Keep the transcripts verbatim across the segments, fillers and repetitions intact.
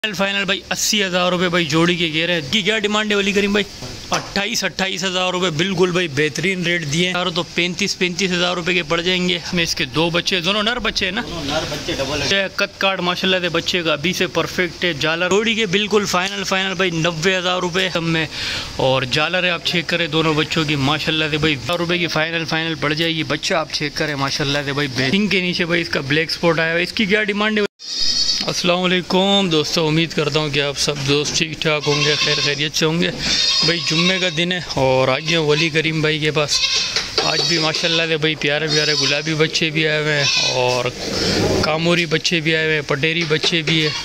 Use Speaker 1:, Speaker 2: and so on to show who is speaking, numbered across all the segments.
Speaker 1: Final final भाई अस्सी हज़ार रुपये भाई जोड़ी के घेरे हैं। की क्या डिमांड है वली करीम भाई? अट्ठाईस अट्ठाईस हज़ार रुपये बिल्कुल भाई बेहतरीन रेट दिए हैं। तो पैंतीस पैंतीस हज़ार रुपये के पड़ जाएंगे। हमें इसके दो बच्चे, दोनों नर बच्चे हैं ना, नर बच्चे डबल है। कद काट माशाल्लाह से बच्चे का अभी से परफेक्ट है। जालर जोड़ी के बिल्कुल फाइनल फाइनल भाई नब्बे हज़ार रुपये हम में, और जालर है आप चेक करें दोनों बच्चों की माशाल्लाह से भाई हज़ार रुपये की फाइनल फाइनल पड़ जाएगी। बच्चा आप चेक करें माशाल्लाह से भाई बेसिंग के नीचे भाई इसका ब्लैक स्पॉट आया है। इसकी क्या डिमांड है? अस्सलाम वालेकुम दोस्तों, उम्मीद करता हूँ कि आप सब दोस्त ठीक ठाक होंगे, खैर खैरियत से होंगे। भाई जुम्मे का दिन है और आ गए वली करीम भाई के पास। आज भी माशाल्लाह से भाई प्यारे प्यारे गुलाबी बच्चे भी आए हुए हैं और कामोरी बच्चे भी आए हुए हैं, पटेरी बच्चे भी है।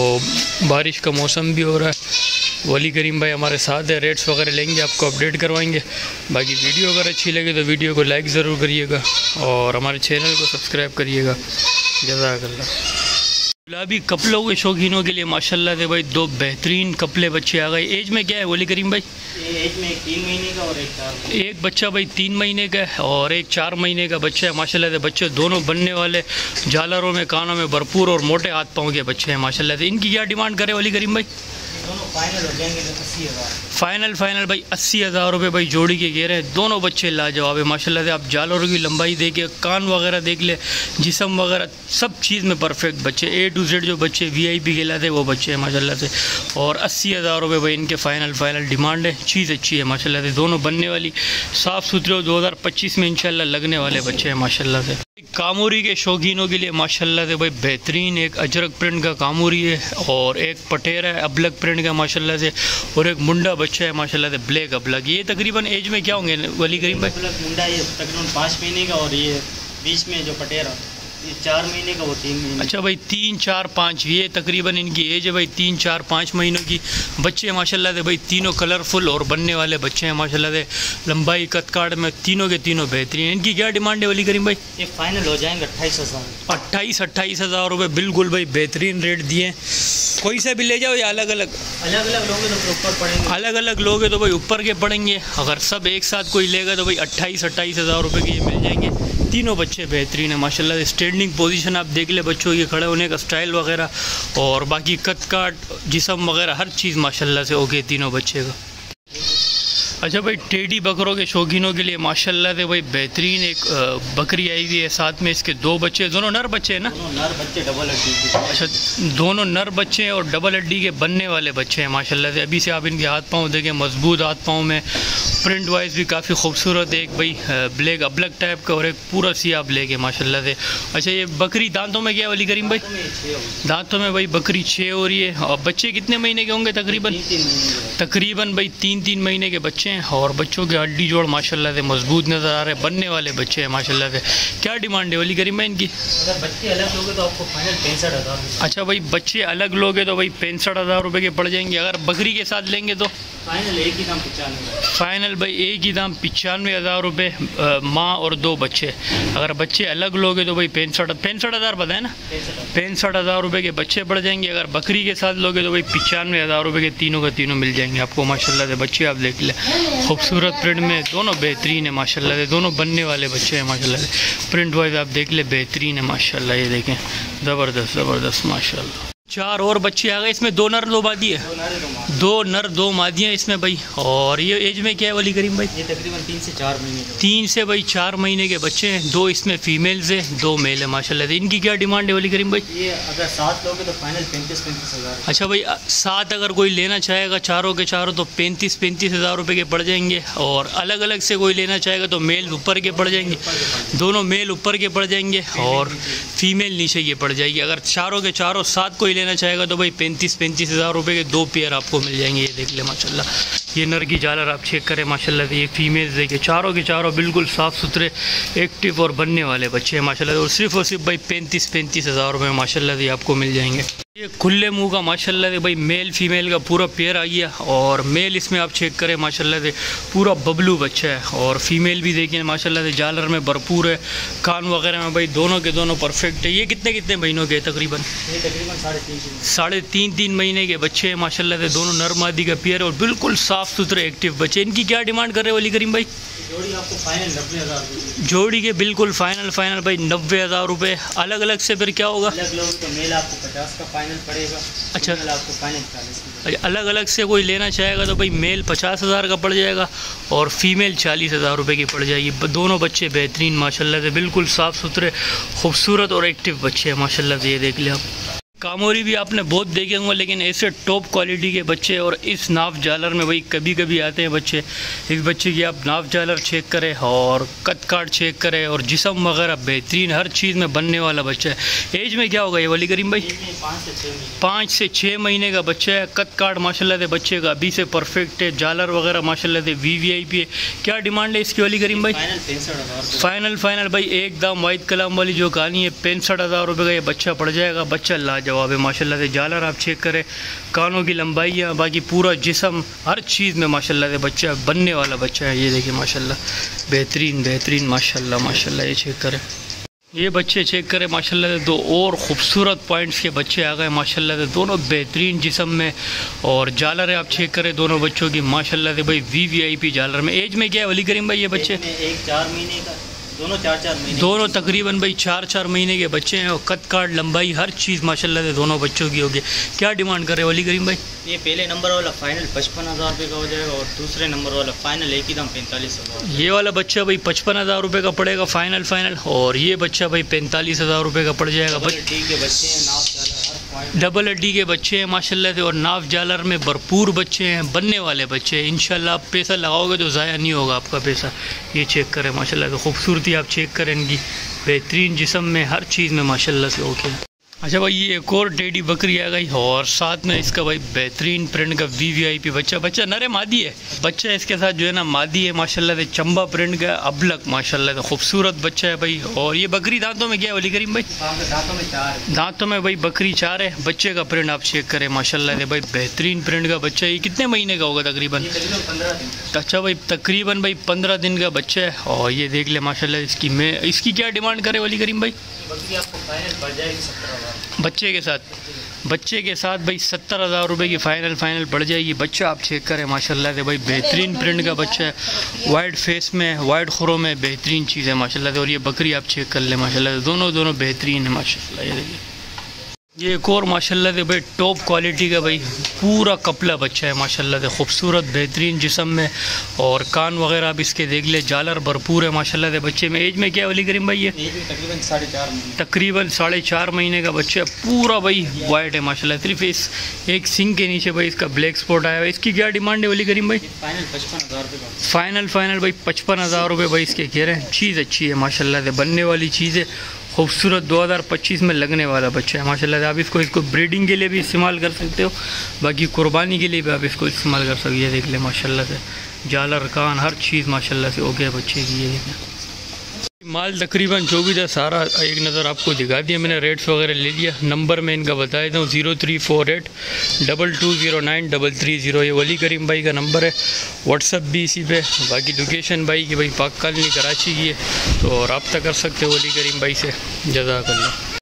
Speaker 1: तो बारिश का मौसम भी हो रहा है। वली करीम भाई हमारे साथ है, रेट्स वगैरह लेंगे, आपको अपडेट करवाएंगे। बाकी वीडियो अगर अच्छी लगे तो वीडियो को लाइक ज़रूर करिएगा और हमारे चैनल को सब्सक्राइब करिएगा। जज़ाकल्लाह। गुलाबी कपलों के शौकीनों के लिए माशाल्लाह से भाई दो बेहतरीन कपले बच्चे आ गए। एज में क्या है वली करीम भाई?
Speaker 2: एज में एक तीन महीने का और एक चार।
Speaker 1: एक बच्चा भाई तीन महीने का है और एक चार महीने का बच्चा है। माशाल्लाह से बच्चे दोनों बनने वाले, झालरों में कानों में भरपूर और मोटे हाथ पाँव के बच्चे हैं माशाल्लाह से। इनकी क्या डिमांड करे वली करीम भाई?
Speaker 2: दोनों फाइनल हो जाएंगे तो अस्सी हज़ार।
Speaker 1: फाइनल फाइनल भाई अस्सी हज़ार रुपये भाई जोड़ी के घेरे हैं। दोनों बच्चे लाजवाब है माशाल्लाह से। आप जालरों की लंबाई देखिए, कान वगैरह देख ले, जिस्म वगैरह सब चीज़ में परफेक्ट बच्चे, ए टू जेड जो बच्चे वी आई पी कहलाते हैं वो बच्चे हैं माशाल्लाह से। और अस्सी हज़ार रुपये भाई इनके फाइनल फाइनल डिमांड है। चीज़ अच्छी है माशाल्लाह से, दोनों बनने वाली साफ़ सुथरे दो हज़ार पच्चीस में इंशाल्लाह लगने वाले बच्चे हैं माशाल्लाह से। कामोरी के शौकीनों के लिए माशाल्लाह से भाई बेहतरीन एक अजरक प्रिंट का कामोरी है और एक पटेरा है अबलक प्रिंट का माशाल्लाह से, और एक मुंडा बच्चा है माशाल्लाह से ब्लैक अबलक। ये तकरीबन एज में क्या होंगे वली करीम भाई?
Speaker 2: मुंडा ये तकरीबन पाँच महीने का और ये बीच में जो पटेरा ये चार महीने का, वो तीन महीने।
Speaker 1: अच्छा भाई तीन चार पाँच, ये तकरीबन इनकी एज है भाई तीन चार पाँच महीनों की। बच्चे माशाल्लाह से भाई तीनों कलरफुल और बनने वाले बच्चे हैं माशाल्लाह से। लंबाई कदकाट में तीनों के तीनों बेहतरीन। इनकी क्या डिमांड है वली करीम भाई?
Speaker 2: ये फाइनल हो जाएंगे अट्ठाईस हज़ार।
Speaker 1: अट्ठाईस अट्ठाईस हज़ार रुपये बिल्कुल भाई बेहतरीन रेट दिए। कोई सा भी ले जाओ या अलग अलग?
Speaker 2: अलग अलग लोगे तो ऊपर पड़ेंगे।
Speaker 1: अलग अलग लोगे तो भाई ऊपर के पड़ेंगे। अगर सब एक साथ कोई लेगा तो भाई अट्ठाईस अट्ठाईस हज़ार रुपये के ये मिल जाएंगे। तीनों बच्चे बेहतरीन है माशाल्लाह से। स्टैंडिंग पोजीशन आप देख ले बच्चों के खड़े होने का स्टाइल वगैरह, और बाकी कद काट जिस्म वगैरह हर चीज़ माशाल्लाह से ओके तीनों बच्चे का। अच्छा भाई टेडी बकरों के शौकीनों के लिए माशाल्लाह से भाई बेहतरीन एक बकरी आई हुई है, साथ में इसके दो बच्चे, दोनों नर बच्चे हैं ना?
Speaker 2: दोनों नर बच्चे डबल हड्डी।
Speaker 1: अच्छा दोनों नर बच्चे हैं और डबल हड्डी के बनने वाले बच्चे हैं माशाल्लाह से। अभी से आप इनके हाथ पाँव देखें, मजबूत हाथ पाँव में, प्रिंट वाइज भी काफ़ी खूबसूरत है। एक भाई ब्लैक अबलक टाइप का और एक पूरा सिया ब्लैक है माशाल्लाह से। अच्छा ये बकरी दांतों में क्या वली करीम भाई? दांतों में भाई बकरी छः हो रही है। और बच्चे कितने महीने के होंगे तकरीबन? तकरीबन भाई तीन तीन महीने के बच्चे हैं और बच्चों के हड्डी जोड़ माशाल्लाह से मजबूत नज़र आ रहे हैं, बनने वाले बच्चे हैं माशाल्लाह से। क्या डिमांड है वली करीम भाई इनकी?
Speaker 2: अगर बच्चे अलग लोगे तो आपको फाइनल पैंसठ हज़ार।
Speaker 1: अच्छा भाई बच्चे अलग लोगे तो भाई पैंसठ हज़ार रुपये के पड़ जाएंगे। अगर बकरी के साथ लेंगे तो
Speaker 2: फाइनल एक ही दाम पचानवे।
Speaker 1: फाइनल भाई एक ही दाम पचानवे हज़ार रुपये, माँ और दो बच्चे। अगर बच्चे अलग लोगे तो भाई पैंसठ पैंसठ हज़ार बताए ना, पैंसठ हज़ार रुपये के बच्चे पड़ जाएंगे। अगर बकरी के साथ लोगे तो भाई पचानवे हज़ार रुपये के तीनों का तीनों मिल जाएंगे आपको माशाल्लाह से। बच्चे आप देख लें खूबसूरत प्रिंट में, दोनों बेहतरीन है माशाल्लाह से। दोनों बनने वाले बच्चे हैं माशाल्लाह से। प्रिंट वाइज आप देख ले बेहतरीन है माशाल्लाह। ये देखें ज़बरदस्त ज़बरदस्त माशाल्लाह। चार और बच्चे आ गए, इसमें दो नर दो मादी है, दो नर दो मादियाँ इसमें भाई। और ये एज में क्या है वली करीम भाई?
Speaker 2: ये तकरीबन तीन से चार महीने
Speaker 1: तीन से भाई चार महीने के बच्चे हैं। दो इसमें फीमेल्स है, दो मेल है माशाल्लाह से। इनकी क्या डिमांड है वली करीम भाई?
Speaker 2: ये अगर सात लोगे तो फाइनल पैंतीस पैंतीस हज़ार।
Speaker 1: अच्छा भाई सात अगर कोई लेना चाहेगा चारों के चारों तो पैंतीस पैंतीस हज़ार रुपये के पड़ जाएंगे। और अलग अलग से कोई लेना चाहेगा तो मेल ऊपर के पड़ जाएंगे, दोनों मेल ऊपर के पड़ जाएंगे और फीमेल नीचे के पड़ जाएगी। अगर चारों के चारों सात कोई लेना चाहेगा तो भाई पैंतीस पैंतीस हज़ार रुपये के दो पेयर आपको मिल जाएंगे। ये देख ले माशाल्लाह, ये नर की झालर आप चेक करें माशाल्लाह से। ये फीमेल्स देखिए, चारों के चारों बिल्कुल साफ़ सुथरे एक्टिव और बनने वाले बच्चे हैं माशाल्लाह से। और सिर्फ और सिर्फ भाई पैंतीस पैंतीस हज़ार रुपये माशाल्लाह से आपको मिल जाएंगे। ये खुले मुंह का माशाल्लाह से भाई मेल फीमेल का पूरा पेयर आई है। और मेल इसमें आप चेक करें माशाल्लाह से पूरा बबलू बच्चा है, और फीमेल भी देखिए माशाल्लाह से झालर में भरपूर है, कान वगैरह में भाई दोनों के दोनों परफेक्ट है। ये कितने कितने महीनों के तकरीबन?
Speaker 2: ये तकरीबन साढ़े तीन
Speaker 1: साढ़े तीन तीन महीने के बच्चे हैं माशाल्लाह से। दोनों नर मादी का पेयर और बिल्कुल साफ़ सुथरे एक्टिव बच्चे। इनकी क्या डिमांड कर रहे हैं वली करीम भाई?
Speaker 2: जोड़ी आपको फाइनल नब्बे हज़ार।
Speaker 1: जोड़ी के बिल्कुल फाइनल फाइनल भाई नब्बे हज़ार रुपये। अलग अलग से फिर क्या होगा?
Speaker 2: अलग लोग तो मेल आपको पचास का फाइनल फाइनल पड़ेगा।
Speaker 1: अच्छा,
Speaker 2: आपको फाइनल चालीस।
Speaker 1: अलग अलग से कोई लेना चाहेगा तो भाई मेल पचास हज़ार का पड़ जाएगा और फीमेल चालीस हज़ार रुपये की पड़ जाएगी। दोनों बच्चे बेहतरीन माशाल्लाह से, बिल्कुल साफ़ सुथरे खूबसूरत और एक्टिव बच्चे हैं माशाल्लाह से। ये देख लें आप, कामोरी भी आपने बहुत देखे होंगे, लेकिन ऐसे टॉप क्वालिटी के बच्चे और इस नाव जालर में भाई कभी कभी आते हैं बच्चे। इस बच्चे की आप नाव जालर चेक करें और कद काट चेक करें और जिस्म वगैरह बेहतरीन, हर चीज़ में बनने वाला बच्चा है। एज में क्या होगा ये वली करीम भाई? पाँच से छः महीने का बच्चा है। कद काट माशाल्लाह से बच्चे का अभी से परफेक्ट है। जालर वगैरह माशाल्लाह से वी वी आई पी है। क्या डिमांड है इसकी वली करीम भाई? फाइनल फाइनल भाई एकदम वाइट कलाम वाली जो कहानी है, पैंसठ हज़ार रुपये का ये बच्चा पड़ जाएगा। बच्चा लाजवाब है माशाल्लाह से। जालर आप चेक करें, कानों की लंबाइयाँ, बाकी पूरा जिस्म, हर चीज़ में माशाल्लाह से बच्चा बनने वाला बच्चा है। ये देखिए माशाल्लाह, बेहतरीन बेहतरीन माशाल्लाह माशाल्लाह। ये चेक करें, ये बच्चे चेक करें माशाल्लाह से। दो और ख़ूबसूरत पॉइंट्स के बच्चे आ गए माशाल्लाह से, दोनों बेहतरीन जिस्म में। और जालर है आप चेक करें दोनों बच्चों की माशाल्लाह से भाई, वी वी आई पी जालर में। एज में क्या है वली करीम भाई ये बच्चे?
Speaker 2: एक चार महीने का, दोनों चार चार महीने,
Speaker 1: दोनों तकरीबन भाई चार चार महीने के बच्चे हैं। और कद काट लंबाई हर चीज़ माशाल्लाह से दोनों बच्चों की होगी। क्या डिमांड कर रहे हैं वली करीम भाई?
Speaker 2: ये पहले नंबर वाला फाइनल पचपन हज़ार रुपये का हो जाएगा और दूसरे नंबर वाला फाइनल एक ही दाम पैंतालीस हज़ार।
Speaker 1: ये वाला बच्चा भाई पचपन हज़ार रुपये का पड़ेगा फाइनल फाइनल, और ये बच्चा भाई पैंतालीस हज़ार रुपये का पड़ जाएगा।
Speaker 2: ठीक है, बच्चे हैं नाव जालर,
Speaker 1: डबल हड्डी के बच्चे हैं माशाल्लाह से, और नाव जालर में भरपूर बच्चे हैं, बनने वाले बच्चे हैं। इंशाल्लाह आप पैसा लगाओगे तो ज़ाया नहीं होगा आपका पैसा। ये चेक करें माशाल्लाह से, खूबसूरती आप चेक करें इनकी, बेहतरीन जिस्म में, हर चीज़ में माशाल्लाह से ओके। अच्छा भाई, ये एक और टेडी बकरी आ गई और साथ में इसका भाई बेहतरीन प्रिंट का वी वी आई पी बच्चा। बच्चा नरे मादी है, बच्चा इसके साथ जो है ना मादी है माशाल्लाह से, चंबा प्रिंट का अबलक माशाल्लाह से, खूबसूरत बच्चा है भाई। और ये बकरी दांतों में क्या है वली करीम भाई?
Speaker 2: दांतों में चार,
Speaker 1: दांतों में भाई बकरी चार है। बच्चे का प्रिंट आप चेक करें माशाल्लाह से भाई, बेहतरीन प्रिंट का बच्चा है। ये कितने महीने का होगा तकरीबन? अच्छा भाई, तकरीबन भाई पंद्रह दिन का बच्चा है। और ये देख ले माशाल्लाह इसकी, मैं इसकी क्या डिमांड करे वली करीम भाई?
Speaker 2: बकरी आपको फाइनल पड़ जाएगी सत्तर हज़ार
Speaker 1: बच्चे के साथ। बच्चे के साथ भाई सत्तर हज़ार रुपये की फ़ाइनल फाइनल पड़ जाएगी। बच्चा आप चेक करें माशाल्लाह से भाई, बेहतरीन प्रिंट का बच्चा है, वाइट फेस में, वाइट खुरों में, बेहतरीन चीज़ है माशाल्लाह से। और ये बकरी आप चेक कर लें माशाल्लाह से, दोनों दोनों बेहतरीन है माशाल्लाह। ये देखिए, ये एक और माशाल्लाह से भाई टॉप क्वालिटी का भाई पूरा कपला बच्चा है माशाल्लाह से, खूबसूरत बेहतरीन जिस्म में, और कान वगैरह आप इसके देख ले, जालर भरपूर है माशाल्लाह से बच्चे में। एज में क्या है वली करीम भाई? ये
Speaker 2: तकरीबन साढ़े चार महीने
Speaker 1: तकरीबन साढ़े चार महीने का बच्चा है, पूरा भाई वाइट है माशाल्लाह। सिर्फ इस एक सिंग के नीचे भाई इसका ब्लैक स्पॉट आया है। इसकी क्या डिमांड है वली करीम भाई?
Speaker 2: फाइनल पचपन हज़ार रुपये का।
Speaker 1: फाइनल फाइनल भाई पचपन हज़ार रुपये भाई इसके कह रहे हैं। चीज़ अच्छी है माशाल्लाह से, बनने वाली चीज़ है, खूबसूरत, दो हज़ार पच्चीस में लगने वाला बच्चा है माशाल्लाह से। आप इसको इसको ब्रीडिंग के लिए भी इस्तेमाल कर सकते हो, बाकी कुर्बानी के लिए भी आप इसको इस्तेमाल कर सकते हो। ये देख ले माशाल्लाह से, जालर, कान, हर चीज़ माशाल्लाह से हो गया बच्चे की। ये देखें माल तकरीबन जो भी था सारा एक नज़र आपको दिखा दिया मैंने, रेट्स वगैरह ले लिया। नंबर मैं इनका बता देता हूँ, zero three four eight double two zero nine double three zero. ये वली करीम भाई का नंबर है, व्हाट्सअप भी इसी पे। बाकी लोकेशन भाई की भाई पाक कॉलोनी कराची की है, तो रब्ता कर सकते हो वली करीम भाई से। जज़ाकल्लाह।